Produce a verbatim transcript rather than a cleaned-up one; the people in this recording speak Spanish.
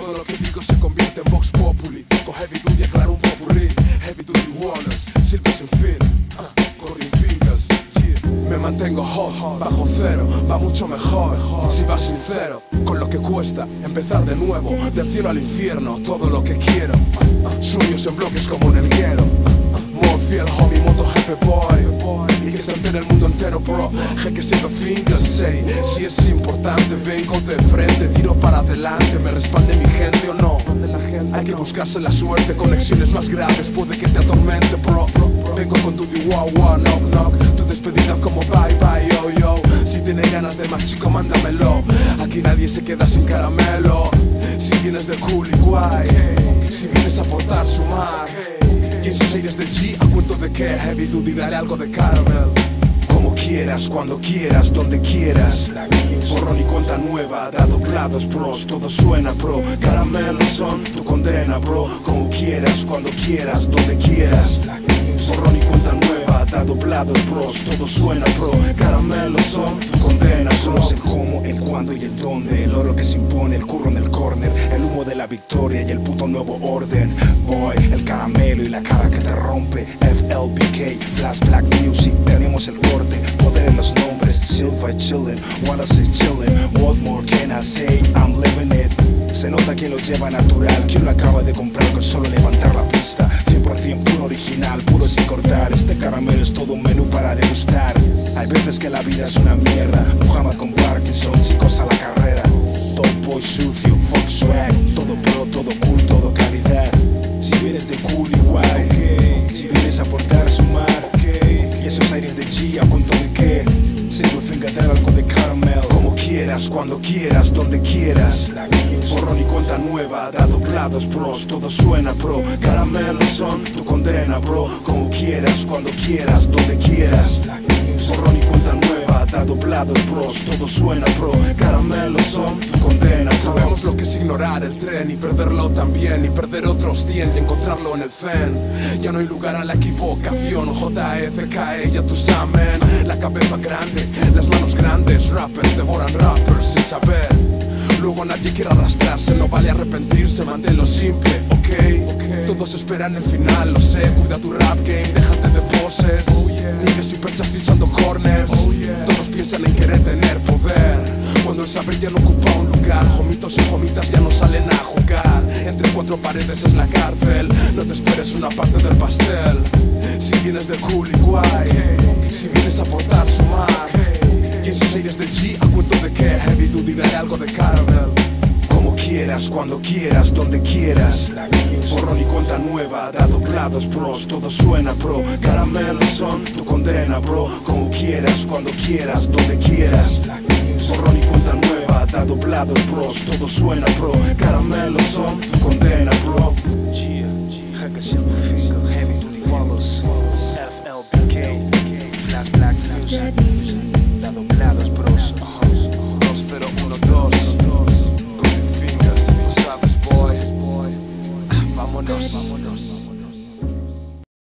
Todo lo que digo se convierte en Vox Populi. Con Heavy Duty aclaro un popurrí. Heavy Duty Wallace, Silver sin fin, uh, Golden Fingers, yeah. Me mantengo hot, bajo cero, va mucho mejor. Si vas sincero, con lo que cuesta empezar de nuevo. Del cielo al infierno, todo lo que quiero. uh, uh, Sueños en bloques como en el hielo. uh, uh, More fiel, homie, MotoGP boy. Y que se entere el mundo entero, bro. G que Silver Fingers, say. Si es importante, vengo de frente, tiro para adelante. Me respalde mi gente o no. Hay que buscarse la suerte, conexiones más graves puede que te atormente, bro. Vengo con tu wow wow, knock knock. Tu despedida como bye bye, yo yo. Si tienes ganas de más, chico, mándamelo. Aquí nadie se queda sin caramelo. Si vienes de cool y guay, si vienes a aportar, sumar. Y esos aires de G, a cuento de que Heavy Duty, daré algo de caramel. Como quieras, cuando quieras, donde quieras. Borrón y cuenta nueva, da doblados pros. Todo suena pro, caramelos son tu condena, bro. Como quieras, cuando quieras, donde quieras. Borrón y cuenta nueva, da doblados pros. Todo suena pro, caramelos son tu condena, bro. Solo sé cómo, el cuándo y el dónde. El oro que se impone, el curro en el corner. El humo de la victoria y el puto nuevo orden. Boy, el caramelo y la cara que te rompe. F L B K, Flash Black Music. Tenemos el corte, poder en los nombres. Silver chillin', Wallace is chillin'. What more can I say? I'm living it. Se nota que lo lleva natural. Quien lo acaba de comprar con solo levantar la pista. Cien por cien puro original, puro sin cortar. Este caramelo es todo un menú para degustar. Hay veces que la vida es una mierda. Muhammad con Parkinson, chicos a la carrera. Top boy sucio, fuck swag. Todo pro, todo cool, todo calidad. Si vienes de cool y guay, okay. Si vienes a aportar, sumar, okay. Y esos aires de G, ¿a cuánto de qué? Silver Finger, dar algo de caramel. Como quieras, cuando quieras, donde quieras. Borrón y cuenta nueva, da doblados pros. Todo suena pro, caramelos son tu condena, bro. Como quieras, cuando quieras, donde quieras. Borrón y cuenta nueva, da doblados pros. Todo suena pro, caramelos son tu condena, bro. Sabemos lo que es ignorar el tren y perderlo también. Y perder otros cien y encontrarlo en el fen. Ya no hay lugar a la equivocación. J F K E, ya tú saben. La cabeza grande, las manos grandes. Rappers devoran rappers sin saber. Luego nadie quiere arrastrarse, no vale arrepentirse, manténlo simple, ok, okay. Todos esperan el final, lo sé, cuida tu rap game, déjate de poses. Oh, yeah. Niggas y perchas fichando corners, oh, yeah. Todos piensan en querer tener poder, cuando el saber ya no ocupa un lugar. Jomitos y jomitas ya no salen a jugar. Entre cuatro paredes es la cárcel, no te esperes una parte del pastel. Si vienes de cool y guay, okay. Si vienes a aportar, sumar, okay. Y esos aires de G, a cuento de que Heavy Duty, daré algo de caramel. Como quieras, cuando quieras, donde quieras. Borrón y cuenta nueva, da doblados pros. Todo suena pro, caramelos son tu condena, bro. Como quieras, cuando quieras, donde quieras. Borrón y cuenta nueva, da doblados pros. Todo suena pro, caramelos son tu condena, bro.